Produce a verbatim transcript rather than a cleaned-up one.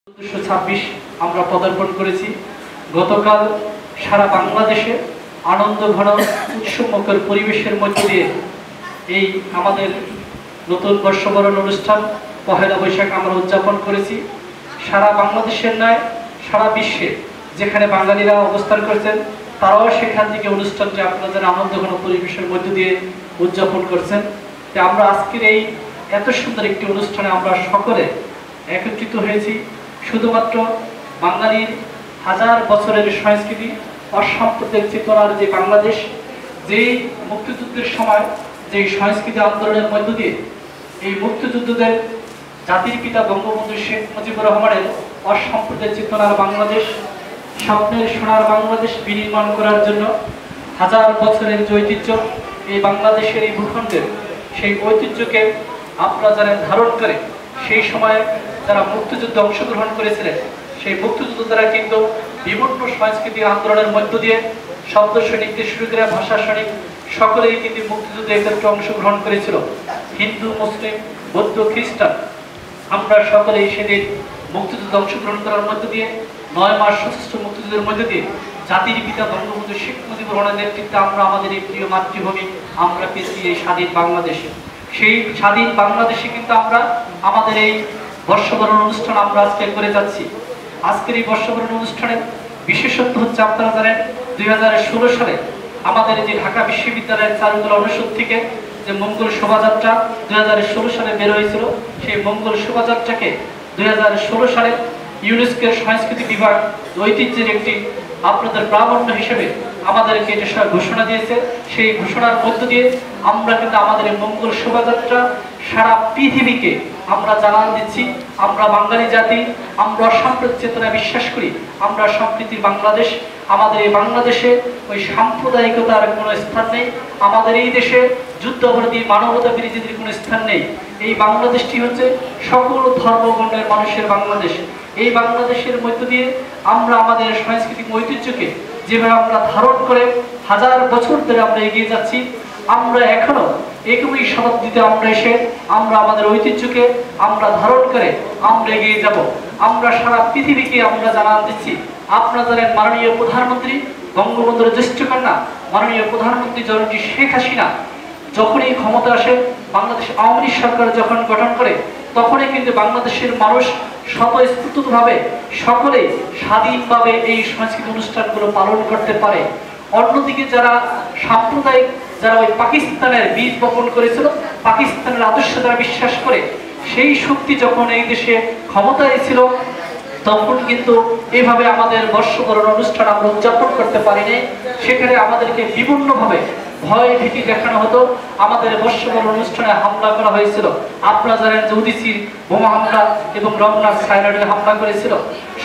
চোদ্দশো ছাব্বিশ আমরা পদার্পণ করেছি। গতকাল সারা বাংলাদেশে আনন্দ ঘন উৎসবমুখর পরিবেশের মধ্য দিয়ে এই আমাদের নতুন বর্ষবরণ অনুষ্ঠান পহেলা বৈশাখ আমরা উদযাপন করেছি। সারা বাংলাদেশের নয়, সারা বিশ্বে যেখানে বাঙালিরা অবস্থান করেছেন তারাও সেখান থেকে অনুষ্ঠানটি আপনারা যারা আনন্দ ঘন পরিবেশের মধ্য দিয়ে উদযাপন করছেন। তো আমরা আজকের এই এত সুন্দর একটি অনুষ্ঠানে আমরা সকলে একত্রিত হয়েছি শুধুমাত্র বাঙালির হাজার বছরের সংস্কৃতি অসাম্প্রদায়িক চেতনার যে বাংলাদেশ, যেই মুক্তিযুদ্ধের সময় যে সংস্কৃতি আন্দোলনের মধ্য দিয়ে এই মুক্তিযুদ্ধদের জাতির পিতা বঙ্গবন্ধু শেখ মুজিবুর রহমানের অসাম্প্রদায়িক চেতনার বাংলাদেশ, স্বপ্নের সোনার বাংলাদেশ বিনির্মাণ করার জন্য হাজার বছরের যে ঐতিহ্য এই বাংলাদেশের এই ভূখণ্ডের, সেই ঐতিহ্যকে আপনারা যারা ধারণ করে সেই সময়ে যারা মুক্তিযুদ্ধে অংশগ্রহণ করেছিলেন সেই মুক্তিযুদ্ধরা কিন্তু বিভিন্ন সাংস্কৃতিক আন্দোলনের মধ্য দিয়ে শব্দ সৈনিক থেকে শুরু করে ভাষা সৈনিক সকলেই কিন্তু মুক্তিযুদ্ধে একত্রে অংশগ্রহণ করেছিল। হিন্দু, মুসলিম, বৌদ্ধ, খ্রিস্টান আমরা সকলেই সেদিন মুক্তিযুদ্ধে অংশগ্রহণ করার মধ্য দিয়ে নয় মাস সশস্ত্র মুক্তিযুদ্ধের মধ্য দিয়ে জাতির পিতা বঙ্গবন্ধু শেখ মুজিবুর রহমানের নেতৃত্বে আমরা আমাদের এই প্রিয় মাতৃভূমি আমরা পেয়েছি এই স্বাধীন বাংলাদেশে। সেই স্বাধীন বাংলাদেশে কিন্তু আমরা আমাদের এই বর্ষবরণ অনুষ্ঠান আমরা আজকে করে যাচ্ছি। আজকের এই বর্ষবরণ অনুষ্ঠানের বিশেষত্ব হচ্ছে আপনারা জানেন দুই হাজার ষোলো সালে আমাদের যে ঢাকা বিশ্ববিদ্যালয়ের চারুকলা অনুষদ থেকে যে মঙ্গল শোভাযাত্রা দুই হাজার ষোলো সালে বের হয়েছিল, সেই মঙ্গল শোভাযাত্রাকে দুই হাজার ষোলো সালে ইউনেস্কোর সংস্কৃতি বিভাগ ঐতিহ্যের একটি আপনাদের প্রামাণ্য হিসেবে আমাদেরকে এটা ঘোষণা দিয়েছে। সেই ঘোষণার মধ্য দিয়ে আমরা কিন্তু আমাদের এই মঙ্গল শোভাযাত্রা সারা পৃথিবীকে আমরা জানান দিচ্ছি আমরা বাঙালি জাতি, আমরা সাম্প্রদায়িক চেতনায় বিশ্বাস করি, আমরা সম্প্রীতির বাংলাদেশ। আমাদের এই বাংলাদেশে ওই সাম্প্রদায়িকতার কোনো স্থান নেই, আমাদের এই দেশে যুদ্ধাপরাধী মানবতা বিরোধীদের কোনো স্থান নেই। এই বাংলাদেশটি হচ্ছে সকল ধর্মবর্ণের মানুষের বাংলাদেশ। এই বাংলাদেশের মধ্য দিয়ে আমরা আমাদের সাংস্কৃতিক ঐতিহ্যকে যেভাবে আমরা ধারণ করে হাজার বছর ধরে আমরা এগিয়ে যাচ্ছি, আমরা এখনো একই শতাব্দীতে আমরা এসে আমরা আমাদের ঐতিহ্যকে আমরা ধারণ করে আমরা এগিয়ে যাব। আমরা সারা পৃথিবীকে আমরা জানান দিচ্ছি আপনারা জানেন মাননীয় প্রধানমন্ত্রী বঙ্গবন্ধুর জ্যেষ্ঠ কন্যা মাননীয় প্রধানমন্ত্রী জননী শেখ হাসিনা যখনই ক্ষমতা আসে, বাংলাদেশ আওয়ামী লীগ সরকার যখন গঠন করে তখনই কিন্তু বাংলাদেশের মানুষ স্বতঃস্ফূর্তভাবে সকলেই স্বাধীনভাবে এই সাংস্কৃতিক অনুষ্ঠানগুলো পালন করতে পারে। অন্যদিকে যারা সাম্প্রদায়িক যারা ওই পাকিস্তানের বীজ বপন করেছিল, পাকিস্তানের আদর্শ দ্বারা বিশ্বাস করে সেই শক্তি যখন এই দেশে ক্ষমতায় ছিল তখন কিন্তু এভাবে আমাদের বর্ষবরণ অনুষ্ঠান আমরা উদযাপন করতে পারিনি। সেখানে আমাদেরকে বিভিন্নভাবে ভয় ভীতি দেখানো হতো, আমাদের বর্ষবরণ অনুষ্ঠানে হামলা করা হয়েছিল। আপনারা জানেন যে উদিচির বোমা হামলা এবং রমনার সাইরাডে হামলা করেছিল।